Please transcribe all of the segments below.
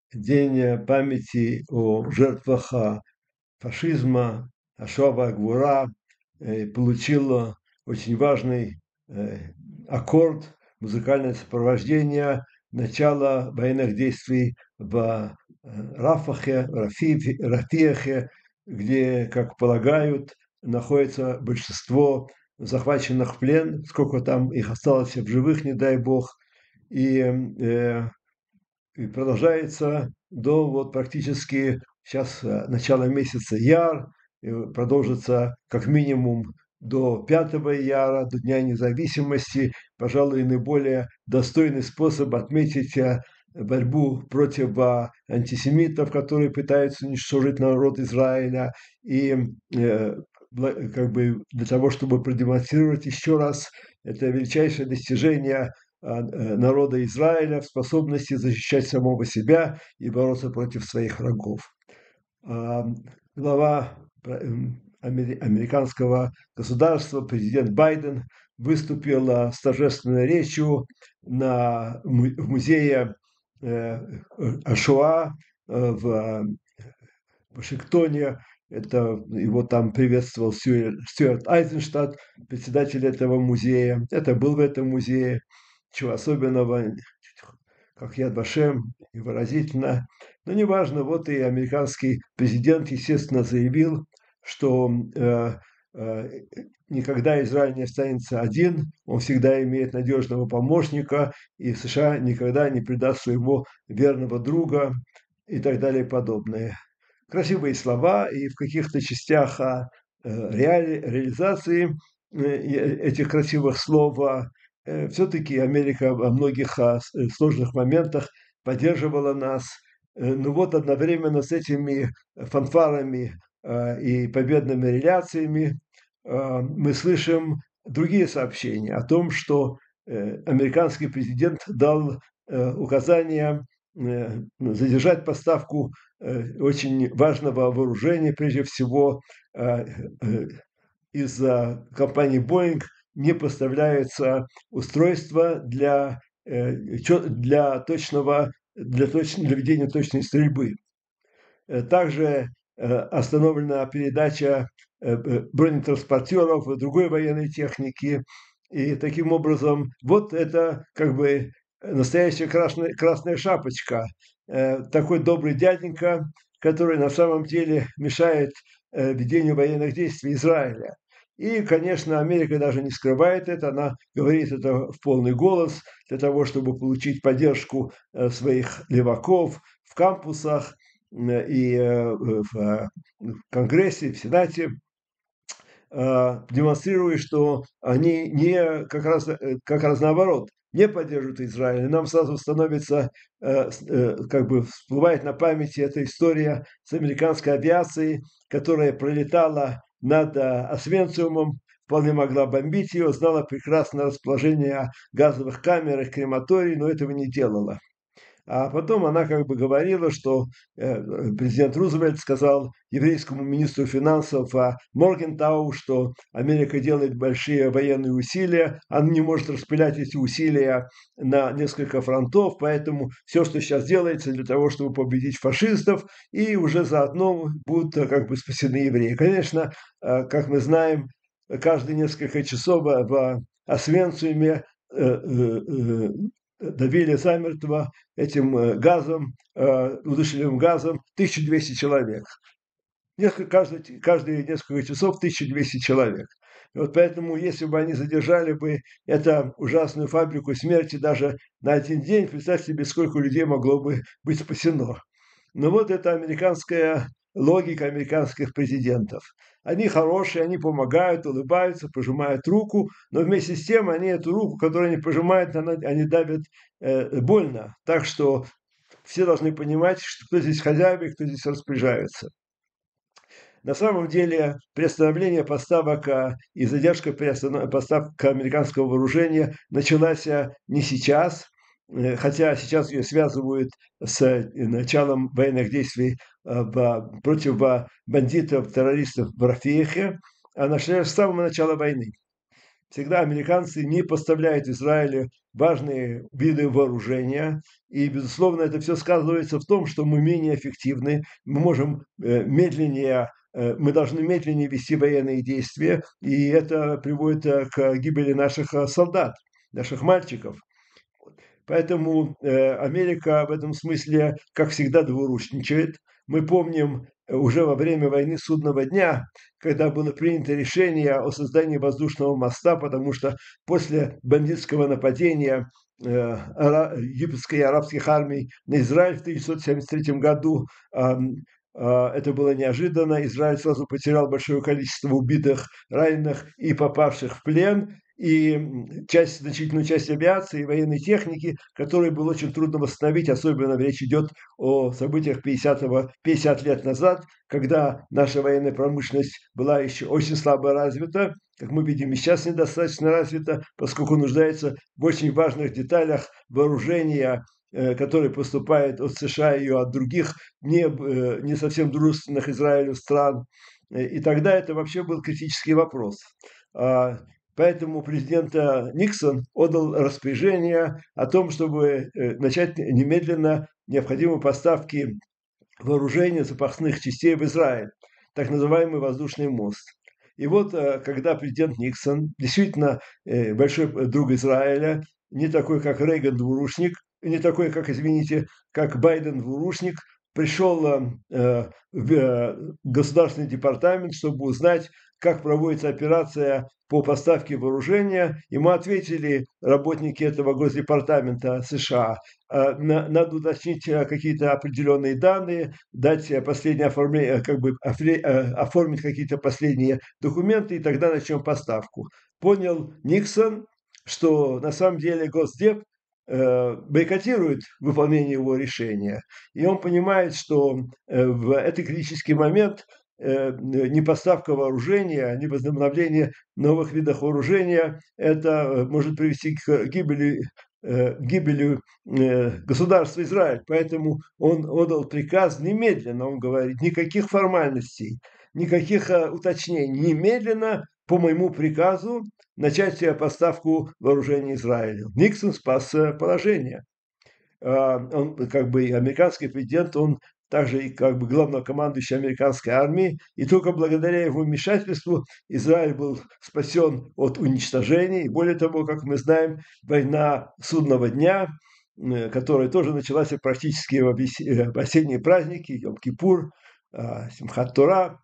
День памяти о жертвах фашизма, Ашова Гвура, получил очень важный э, аккорд, музыкальное сопровождение начала военных действий в Рафахе, Рафиахе, где, как полагают, находится большинство захваченных в плен, сколько там их осталось в живых, не дай бог, и и продолжается до вот практически сейчас начала месяца Яр, и продолжится как минимум до 5 Яра, до Дня независимости. Пожалуй, наиболее достойный способ отметить борьбу против антисемитов, которые пытаются уничтожить народ Израиля, и как бы для того, чтобы продемонстрировать еще раз это величайшее достижение народа Израиля в способности защищать самого себя и бороться против своих врагов. Глава американского государства, президент Байден, выступил с торжественной речью в музее Ашуа в Вашингтоне. Это его там приветствовал Стюарт Айзенштадт, председатель этого музея. Это был в этом музее. Чего особенного, как Яд Вашем, невыразительно. Но неважно, вот и американский президент, естественно, заявил, что э, никогда Израиль не останется один, он всегда имеет надежного помощника, и США никогда не предаст своего верного друга и так далее и подобное. Красивые слова, и в каких-то частях реализации этих красивых слов все-таки Америка во многих сложных моментах поддерживала нас. Но вот одновременно с этими фанфарами и победными реляциями мы слышим другие сообщения о том, что американский президент дал указание задержать поставку очень важного вооружения, прежде всего из компании Boeing не поставляются устройства для ведения точной стрельбы. Также остановлена передача бронетранспортеров и другой военной техники. И таким образом, вот это как бы настоящая красная шапочка. Такой добрый дяденька, который на самом деле мешает ведению военных действий Израиля. И, конечно, Америка даже не скрывает это, она говорит это в полный голос для того, чтобы получить поддержку своих леваков в кампусах и в Конгрессе, в Сенате, демонстрируя, что они не как раз наоборот, не поддерживают Израиль. И нам сразу становится, как бы всплывает на памяти эта история с американской авиацией, которая пролетала над Освенциумом, вполне могла бомбить ее, знала прекрасное расположение газовых камер и крематорий, но этого не делала. А потом она как бы говорила, что президент Рузвельт сказал еврейскому министру финансов Моргентау, что Америка делает большие военные усилия, она не может распылять эти усилия на несколько фронтов, поэтому все, что сейчас делается для того, чтобы победить фашистов, и уже заодно будут как бы спасены евреи. Конечно, как мы знаем, каждые несколько часов в Освенциуме добили замертво этим газом, удушливым газом 1200 человек. Каждые несколько часов 1200 человек. И вот поэтому, если бы они задержали бы эту ужасную фабрику смерти даже на один день, представьте себе, сколько людей могло бы быть спасено. Но вот это американская логика американских президентов. Они хорошие, они помогают, улыбаются, пожимают руку, но вместе с тем они эту руку, которую они пожимают, они давят больно. Так что все должны понимать, что кто здесь хозяин и кто здесь распоряжается. На самом деле приостановление поставок и задержка поставок американского вооружения началась не сейчас, хотя сейчас ее связывают с началом военных действий против бандитов, террористов в Рафиехе, а началась с самого начала войны. всегда американцы не поставляют Израилю важные виды вооружения. И, безусловно, это все сказывается в том, что мы менее эффективны, мы можем медленнее, мы должны медленнее вести военные действия, и это приводит к гибели наших солдат, наших мальчиков. Поэтому Америка в этом смысле, как всегда, двурушничает. Мы помним уже во время войны Судного дня, когда было принято решение о создании воздушного моста, потому что после бандитского нападения египетской и арабских армий на Израиль в 1973 году это было неожиданно. Израиль сразу потерял большое количество убитых, раненых и попавших в плен. И значительную часть авиации и военной техники, которую было очень трудно восстановить, особенно речь идет о событиях 50 лет назад, когда наша военная промышленность была еще очень слабо развита, как мы видим, и сейчас недостаточно развита, поскольку нуждается в очень важных деталях вооружения, которые поступают от США и от других не совсем дружественных Израилю стран. И тогда это вообще был критический вопрос. Поэтому президент Никсон отдал распоряжение о том, чтобы начать немедленно необходимые поставки вооружения запасных частей в Израиль, так называемый воздушный мост. И вот, когда президент Никсон, действительно большой друг Израиля, не такой, как Рейган двурушник, не такой, как, извините, как Байден двурушник, пришел в Государственный департамент, чтобы узнать, как проводится операция по поставке вооружения. Ему ответили работники этого Госдепартамента США: надо уточнить какие-то определенные данные, дать последнее оформление, оформить какие-то последние документы, и тогда начнем поставку. Понял Никсон, что на самом деле Госдеп бойкотирует выполнение его решения. И он понимает, что в этот критический момент не поставка вооружения, не возобновление новых видов вооружения, это может привести к гибели государства Израиль. Поэтому он отдал приказ немедленно, он говорит, никаких формальностей, никаких уточнений, немедленно по моему приказу начать поставку вооружения Израилю. Никсон спас положение. Он, как бы, американский президент, он также и как бы главнокомандующий американской армии, и только благодаря его вмешательству Израиль был спасен от уничтожения. И более того, как мы знаем, война Судного дня, которая тоже началась практически в осенние праздники, Йом-Кипур, Симхат Тора,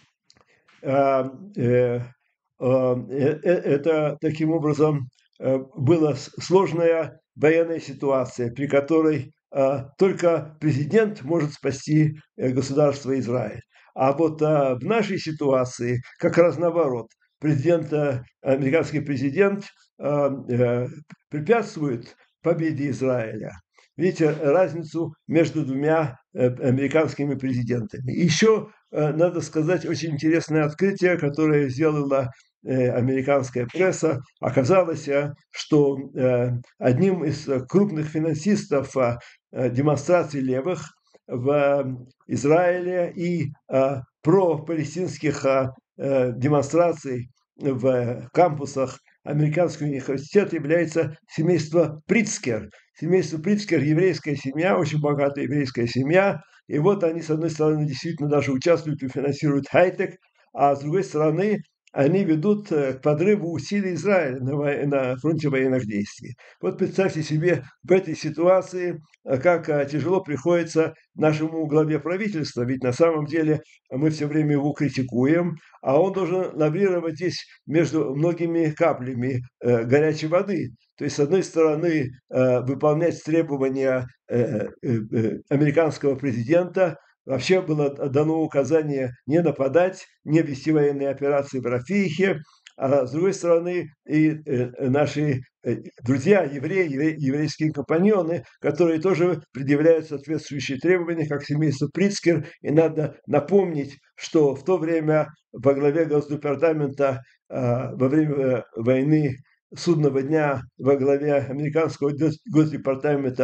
это таким образом была сложная военная ситуация, при которой только президент может спасти государство Израиль. А вот в нашей ситуации как раз наоборот. Американский президент препятствует победе Израиля. Видите разницу между двумя американскими президентами. Еще надо сказать очень интересное открытие, которое сделала американская пресса. Оказалось, что одним из крупных финансистов демонстраций левых в Израиле и пропалестинских демонстраций в кампусах американского университета является семейство Прицкер. Семейство Прицкер – еврейская семья, очень богатая еврейская семья. И вот они, с одной стороны, действительно даже участвуют и финансируют хай-тек, а с другой стороны, они ведут к подрыву усилий Израиля на фронте военных действий. Вот представьте себе в этой ситуации, как тяжело приходится нашему главе правительства, ведь на самом деле мы все время его критикуем, а он должен лаврировать здесь между многими каплями горячей воды. То есть, с одной стороны, выполнять требования американского президента. Вообще было дано указание не нападать, не вести военные операции в Рафихе, а с другой стороны и наши друзья, евреи, еврейские компаньоны, которые тоже предъявляют соответствующие требования, как семейство Прицкер. И надо напомнить, что в то время во главе Госдепартамента во время войны Судного дня во главе американского Госдепартамента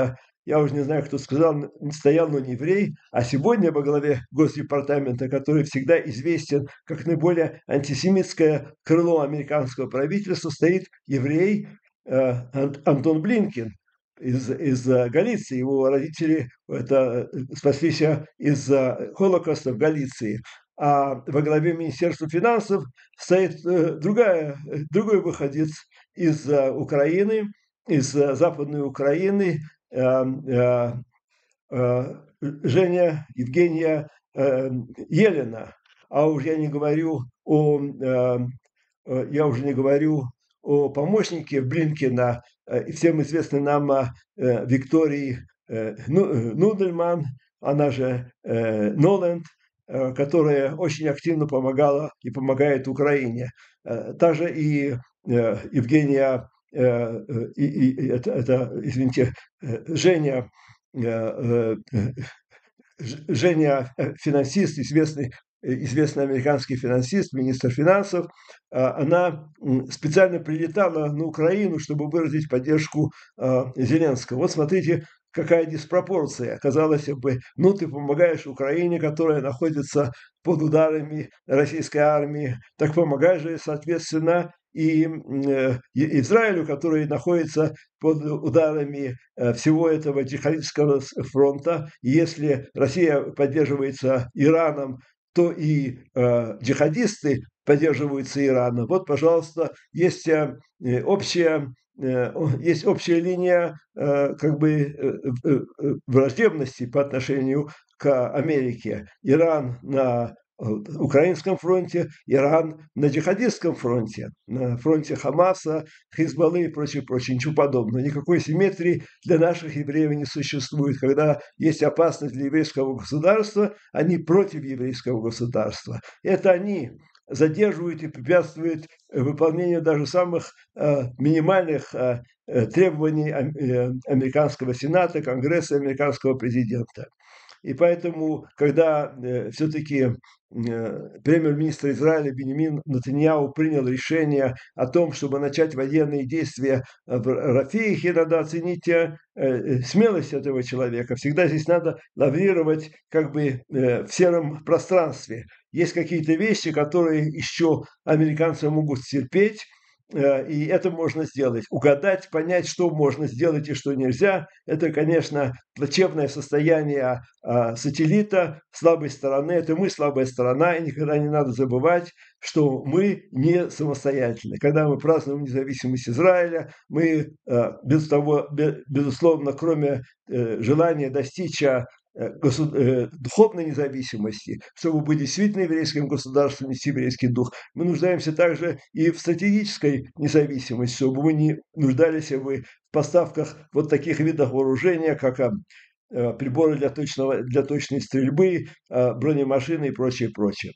я уже не знаю, кто сказал, стоял, но не еврей, а сегодня во главе Госдепартамента, который всегда известен как наиболее антисемитское крыло американского правительства, стоит еврей Антон Блинкен из Галиции. Его родители спаслись из Холокоста в Галиции. А во главе Министерства финансов стоит другой выходец из Украины, из Западной Украины, Евгения Елена. А уж я не говорю о помощнике Блинкена, всем известной нам Виктории Нудельман, она же Ноленд, которая очень активно помогала и помогает Украине. Также и Евгения, извините, Женя финансист, известный американский финансист, министр финансов, она специально прилетала на Украину, чтобы выразить поддержку Зеленского. Вот смотрите, какая диспропорция. Казалось бы, ты помогаешь Украине, которая находится под ударами российской армии, так помогай же, соответственно, и Израилю, который находится под ударами всего этого джихадистского фронта. И если Россия поддерживается Ираном, то и джихадисты поддерживаются Ираном. Вот, пожалуйста, есть общая линия враждебности по отношению к Америке. Иран на украинском фронте, Иран на джихадистском фронте, на фронте Хамаса, Хизбаллы и прочее, прочее, ничего подобного. Никакой симметрии для наших евреев не существует. Когда есть опасность для еврейского государства, они против еврейского государства. Это они задерживают и препятствуют выполнению даже самых минимальных требований американского Сената, Конгресса, американского президента. И поэтому, когда все-таки премьер-министр Израиля Биньямин Нетаньяху принял решение о том, чтобы начать военные действия в Рафихе, надо оценить смелость этого человека. Всегда здесь надо лаврировать в сером пространстве. Есть какие-то вещи, которые еще американцы могут терпеть, и это можно сделать. Угадать, понять, что можно сделать и что нельзя, это, конечно, плачевное состояние сателлита, слабой стороны. Это мы слабая сторона, и никогда не надо забывать, что мы не самостоятельны. Когда мы празднуем независимость Израиля, мы, безусловно, кроме желания достичь духовной независимости, чтобы быть действительно еврейским государством, нести еврейский дух, мы нуждаемся также и в стратегической независимости, чтобы мы не нуждались в поставках вот таких видов вооружения, как приборы для точной стрельбы, бронемашины и прочее, прочее.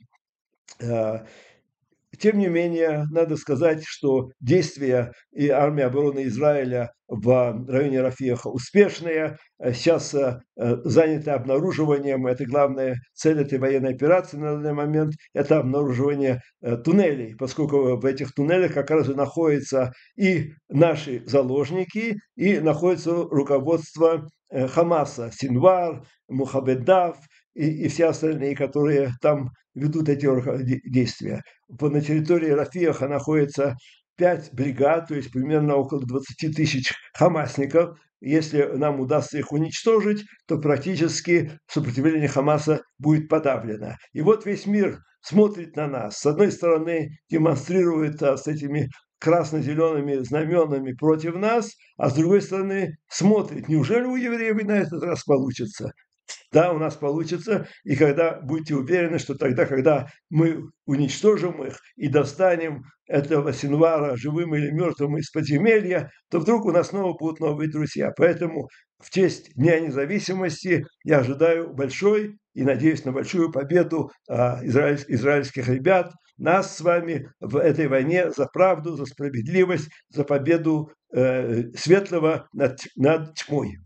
Тем не менее, надо сказать, что действия и армии обороны Израиля в районе Рафиха успешные. Сейчас заняты обнаруживанием, это главная цель этой военной операции на данный момент, это обнаруживание туннелей, поскольку в этих туннелях как раз и находятся и наши заложники, и находится руководство Хамаса, Синвар, Мухаммед и все остальные, которые там ведут эти действия. На территории Рафиха находится 5 бригад, то есть примерно около 20 тысяч хамасников. Если нам удастся их уничтожить, то практически сопротивление Хамаса будет подавлено. И вот весь мир смотрит на нас. С одной стороны, демонстрирует с этими красно-зелеными знаменами против нас, а с другой стороны смотрит, неужели у евреев на этот раз получится? Да, у нас получится, и когда будете уверены, что тогда, когда мы уничтожим их и достанем этого Синвара живым или мертвым из подземелья, то вдруг у нас снова будут новые друзья. Поэтому в честь Дня независимости я ожидаю большой и надеюсь на большую победу израильских ребят, нас с вами в этой войне за правду, за справедливость, за победу светлого над тьмой.